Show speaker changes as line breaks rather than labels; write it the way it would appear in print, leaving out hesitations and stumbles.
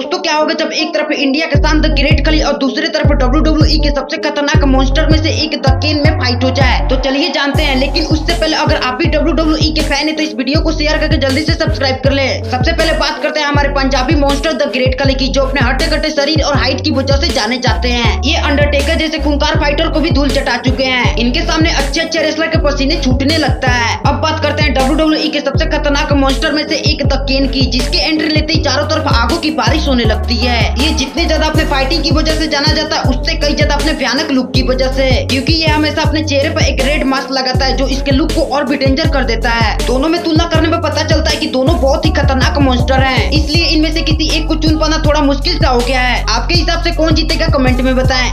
दोस्तों क्या होगा जब एक तरफ इंडिया के शान द ग्रेट खली और दूसरी तरफ WWE के सबसे खतरनाक मॉन्स्टर में से एक द केन में फाइट हो जाए। तो चलिए जानते हैं, लेकिन उससे पहले अगर आप भी WWE के फैन है तो इस वीडियो को शेयर करके जल्दी से सब्सक्राइब कर ले। सबसे पहले बात करते हैं हमारे पंजाबी मॉन्स्टर द ग्रेट खली की, जो अपने हट्टे कट्टे शरीर और हाइट की वजह से जाने जाते हैं। ये अंडरटेकर जैसे खूंखार फाइटर को भी धूल चटा चुके हैं। इनके सामने अच्छे रेसलर के पसीने छूटने लगता है। अब बात करते हैं WWE के सबसे खतरनाक मॉन्स्टर में से एक द केन की, जिसके एंट्री लेते ही चारों तरफ आगों की बारिश होने लगती है। ये जितने ज्यादा अपने फाइटिंग की वजह से जाना जाता है, उससे कई ज्यादा अपने भयानक लुक की वजह से, क्योंकि ये हमेशा अपने चेहरे पर एक रेड मास्क लगाता है जो इसके लुक को और भी डेंजर कर देता है। दोनों में तुलना करने में पता चलता है कि दोनों बहुत ही खतरनाक मॉन्स्टर हैं, इसलिए इनमें से किसी एक को चुन पाना थोड़ा मुश्किल सा हो गया है। आपके हिसाब से कौन जीतेगा कमेंट में बताएं।